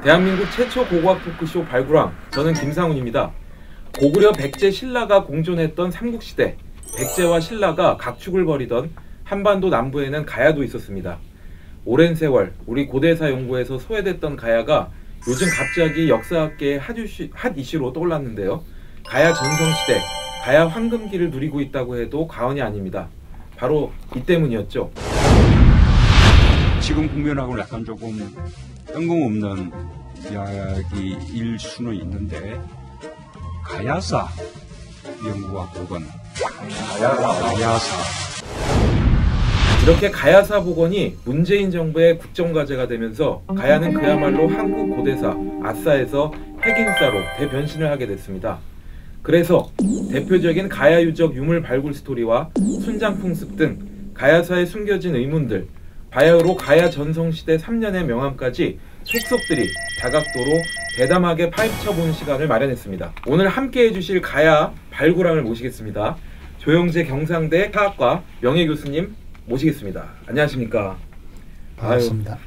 대한민국 최초 고고학 토크쇼 발굴왕, 저는 김상훈입니다. 고구려 백제 신라가 공존했던 삼국시대, 백제와 신라가 각축을 벌이던 한반도 남부에는 가야도 있었습니다. 오랜 세월 우리 고대사 연구에서 소외됐던 가야가 요즘 갑자기 역사학계의 핫 이슈로 떠올랐는데요. 가야 전성시대, 가야 황금기를 누리고 있다고 해도 과언이 아닙니다. 바로 이 때문이었죠. 지금 국면하고는 약간 조금 뜬금없는 이야기일 수는 있는데, 가야사 연구와 복원, 가야사. 이렇게 가야사 복원이 문재인 정부의 국정과제가 되면서 가야는 그야말로 한국 고대사 아싸에서 핵인싸로 대변신을 하게 됐습니다. 그래서 대표적인 가야 유적 유물 발굴 스토리와 순장풍습 등 가야사에 숨겨진 의문들, 바야흐로 가야 전성시대 3년의 명함까지 속속들이 다각도로 대담하게 파헤쳐보는 시간을 마련했습니다. 오늘 함께 해주실 가야 발굴왕을 모시겠습니다. 조영재 경상대 사학과 명예교수님 모시겠습니다. 안녕하십니까? 반갑습니다.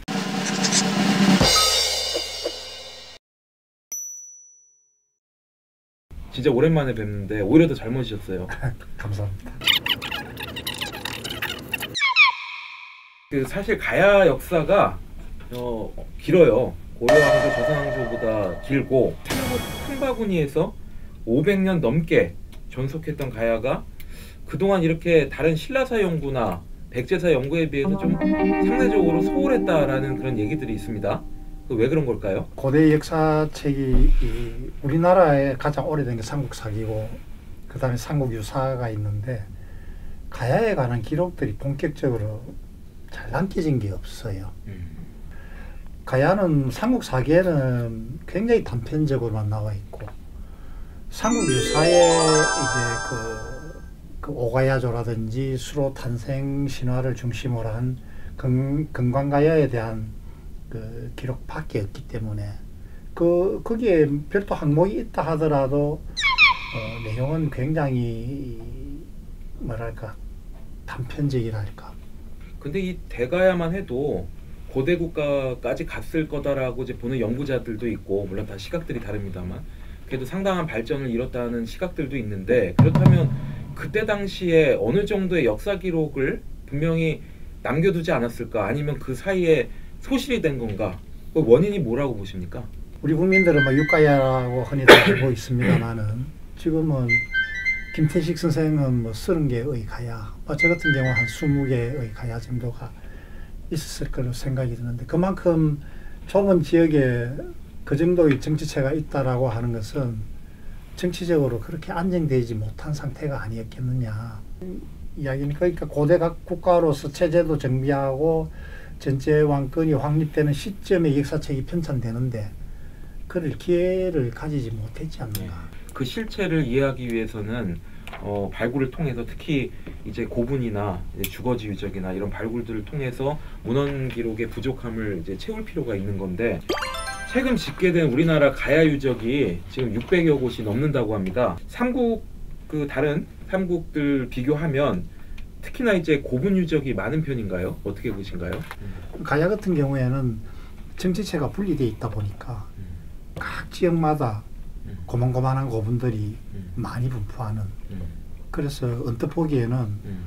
진짜 오랜만에 뵙는데 오히려 더 젊으셨어요. 감사합니다. 사실 가야 역사가 길어요. 고려왕조, 조선왕조보다 길고 탕바구니에서 500년 넘게 존속했던 가야가 그동안 이렇게 다른 신라사 연구나 백제사 연구에 비해서 좀 상대적으로 소홀했다라는 그런 얘기들이 있습니다. 왜 그런 걸까요? 고대 역사책이 우리나라에 가장 오래된 게 삼국사기고 그 다음에 삼국유사가 있는데, 가야에 관한 기록들이 본격적으로 잘 남겨진 게 없어요. 가야는 삼국사기에는 굉장히 단편적으로만 나와 있고, 삼국유사에 이제 그 오가야조라든지 수로 탄생 신화를 중심으로 한 금관가야에 대한 그 기록밖에 없기 때문에 거기에 별도 항목이 있다 하더라도 내용은 굉장히 뭐랄까 단편적이랄까. 근데 이 대가야만 해도 고대 국가까지 갔을 거다라고 이제 보는 연구자들도 있고, 물론 다 시각들이 다릅니다만 그래도 상당한 발전을 이뤘다는 시각들도 있는데, 그렇다면 그때 당시에 어느 정도의 역사 기록을 분명히 남겨두지 않았을까? 아니면 그 사이에 소실이 된 건가? 그 원인이 뭐라고 보십니까? 우리 국민들은 뭐 육가야라고 흔히들 알고 있습니다만은 지금은 김태식 선생은 뭐 30개의 가야, 저 같은 경우 한 20개의 가야 정도가 있었을 거로 생각이 드는데, 그만큼 좁은 지역에 그 정도의 정치체가 있다라고 하는 것은 정치적으로 그렇게 안정되지 못한 상태가 아니었겠느냐 이야기니까. 그러니까 고대 국가로서 체제도 정비하고 전체 왕권이 확립되는 시점에 역사책이 편찬되는데 그럴 기회를 가지지 못했지 않는가. 그 실체를 이해하기 위해서는 발굴을 통해서, 특히 이제 고분이나 이제 주거지 유적이나 이런 발굴들을 통해서 문헌 기록의 부족함을 이제 채울 필요가 있는 건데, 최근 집계된 우리나라 가야 유적이 지금 600여 곳이 넘는다고 합니다. 다른 삼국들 비교하면 특히나 이제 고분 유적이 많은 편인가요? 어떻게 보신가요? 가야 같은 경우에는 정치체가 분리되어 있다 보니까 각 지역마다 고만고만한 고분들이 많이 분포하는, 그래서 언뜻 보기에는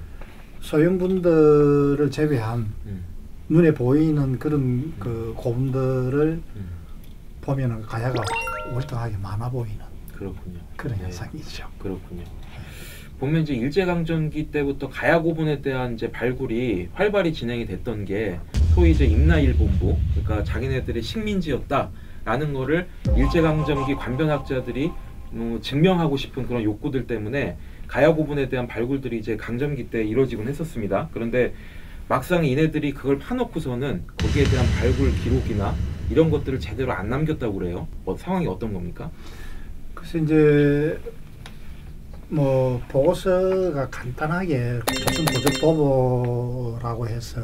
소형분들을 제외한 눈에 보이는 그런 그 고분들을 보면은 가야가 월등하게 많아 보이는 그렇군요. 그런 현상이죠. 그렇군요. 보면 이제 일제강점기 때부터 가야 고분에 대한 이제 발굴이 활발히 진행이 됐던 게 소위 이제 임나일본부, 그러니까 자기네들의 식민지였다라는 거를 일제강점기 관변학자들이 증명하고 싶은 그런 욕구들 때문에 가야 고분에 대한 발굴들이 이제 강점기 때 이루어지곤 했었습니다. 그런데 막상 이네들이 그걸 파놓고서는 거기에 대한 발굴 기록이나 이런 것들을 제대로 안 남겼다고 그래요. 상황이 어떤 겁니까? 그래서 이제 뭐 보고서가 간단하게 조선 고적도보라고 해서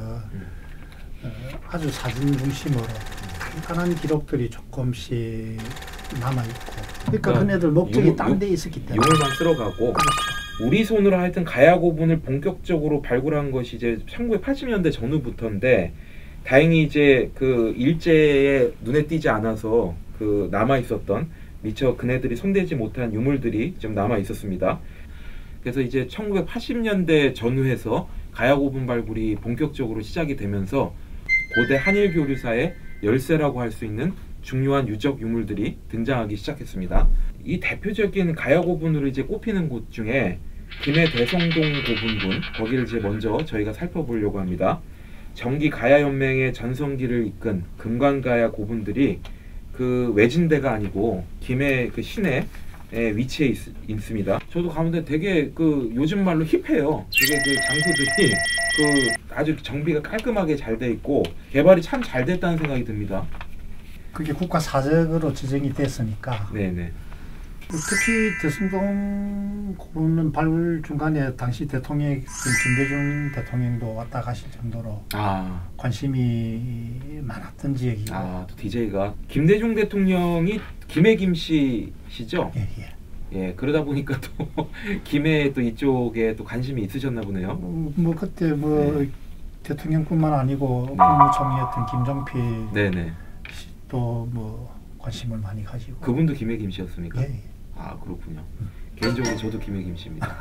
아주 사진 중심으로 간단한 기록들이 조금씩 남아있고, 그러니까 그네들 목적이 딴 데 있었기 때문에 유물만 쓸어가고. 우리 손으로 하여튼 가야 고분을 본격적으로 발굴한 것이 이제 1980년대 전후부터인데, 다행히 이제 그 일제에 눈에 띄지 않아서 그 남아 있었던 미처 그네들이 손대지 못한 유물들이 좀 남아 있었습니다. 그래서 이제 1980년대 전후해서 가야 고분 발굴이 본격적으로 시작이 되면서 고대 한일 교류사의 열쇠라고 할 수 있는 중요한 유적 유물들이 등장하기 시작했습니다. 이 대표적인 가야 고분으로 이제 꼽히는 곳 중에 김해 대성동 고분군, 거기를 이제 먼저 저희가 살펴보려고 합니다. 정기 가야 연맹의 전성기를 이끈 금관가야 고분들이 그 외진대가 아니고 김해 그 시내에 위치해 있습니다. 저도 가는데 되게 그 요즘 말로 힙해요. 되게 그 장소들이 그 아주 정비가 깔끔하게 잘 돼 있고 개발이 참 잘 됐다는 생각이 듭니다. 그게 국가 사적으로 지정이 됐으니까. 네네. 특히 대성동 고분은 발굴 중간에 당시 대통령 김대중 대통령도 왔다 가실 정도로 관심이 많았던 지역이고. 또 DJ가 김대중 대통령이 김해 김씨시죠? 예. 예, 그러다 보니까 또 김해 또 이쪽에 또 관심이 있으셨나 보네요. 뭐 그때 뭐 네. 대통령뿐만 아니고 네. 국무총리였던 김종필 네네. 또 뭐 관심을 많이 가지고. 그분도 김해 김씨였습니까? 예. 그렇군요. 개인적으로 저도 김해 김씨입니다.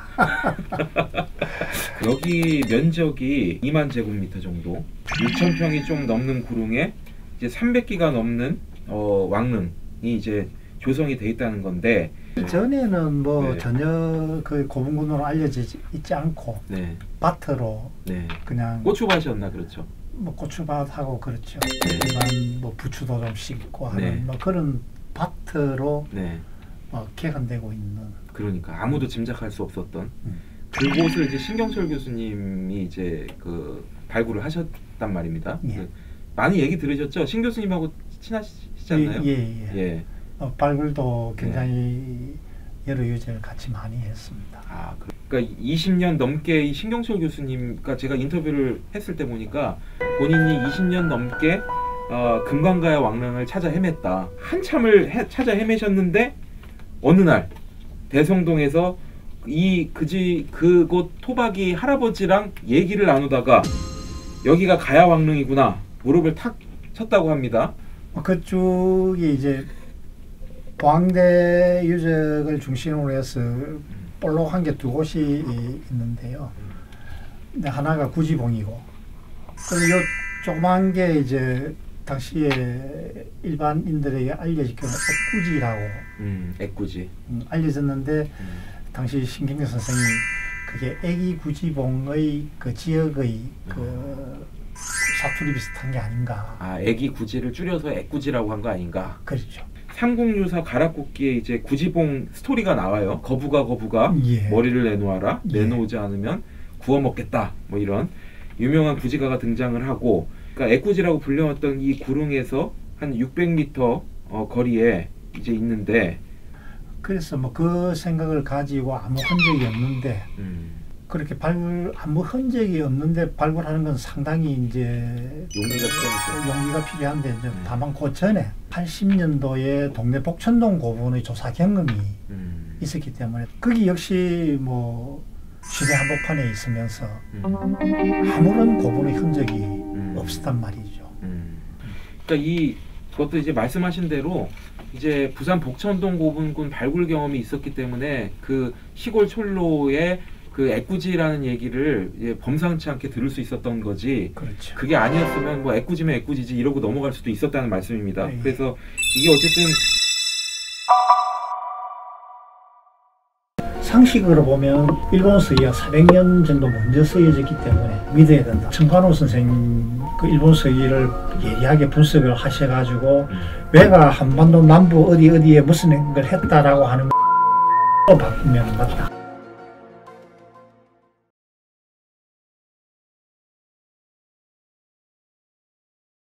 여기 면적이 2만 제곱미터 정도, 6,000평이 좀 넘는 구릉에 이제 300기가 넘는 왕릉이 이제 조성이 돼 있다는 건데, 전에는 뭐 네. 전혀 그 고분군으로 알려지지 있지 않고 네, 밭으로 네, 그냥 고추밭이었나 그렇죠? 뭐 고추밭하고 그렇죠. 네. 일반 뭐 부추도 좀 심고 하는 네. 뭐 그런 밭으로 네, 개간되고 있는. 그러니까 아무도 짐작할 수 없었던 그곳을 이제 신경철 교수님이 이제 그 발굴을 하셨단 말입니다. 예. 그 많이 얘기 들으셨죠? 신 교수님하고 친하시지 않나요? 예. 발굴도 굉장히 여러 유적을 같이 많이 했습니다. 그러니까 20년 넘게 이 신경철 교수님과 제가 인터뷰를 했을 때 보니까 본인이 20년 넘게 금관가야 왕릉을 찾아 헤맸다. 한참을 찾아 헤매셨는데 어느 날 대성동에서 그곳 토박이 할아버지랑 얘기를 나누다가 여기가 가야 왕릉이구나 무릎을 탁 쳤다고 합니다. 그쪽이 이제 보항대 유적을 중심으로 해서 볼록한 게 두 곳이 있는데요. 근데 하나가 구지봉이고, 그리고 요 조그만 게 이제 당시에 일반인들에게 알려지기는 액구지라고 액구지 알려졌는데, 당시 신경재 선생이 그게 애기구지봉의 그 지역의 그 사투리 비슷한 게 아닌가. 애기구지를 줄여서 액구지라고 한 거 아닌가. 그렇죠. 삼국유사 가락국기에 이제 구지봉 스토리가 나와요. 거부가 예. 머리를 내놓아라. 예. 내놓지 않으면 구워 먹겠다. 뭐 이런 유명한 구지가가 등장을 하고, 그러니까 애구지라고 불려왔던 이 구릉에서 한 600m 거리에 이제 있는데, 그래서 뭐 그 생각을 가지고 아무 흔적이 없는데 그렇게 아무 흔적이 없는데 발굴하는 건 상당히 이제 용기가 필요한데 이제 다만 그 전에 80년도에 동네 복천동 고분의 조사 경험이 있었기 때문에 거기 역시 뭐 시대 한복판에 있으면서 아무런 고분의 흔적이 없었단 말이죠. 그러니까 그것도 이제 말씀하신 대로 이제 부산 복천동 고분군 발굴 경험이 있었기 때문에 그 시골 촌로에 그 애꾸지라는 얘기를 이제 범상치 않게 들을 수 있었던 거지. 그렇죠. 그게 아니었으면 뭐 애꾸지면 애꾸지지 이러고 넘어갈 수도 있었다는 말씀입니다. 네. 그래서 이게 어쨌든 상식으로 보면 일본 서기가 400년 정도 먼저 쓰여졌기 때문에 믿어야 된다. 청관호 선생님 그 일본 서기를 예리하게 분석을 하셔가지고 왜가 한반도 남부 어디에 무슨 걸 했다라고 하는 걸 바꾸면 맞다.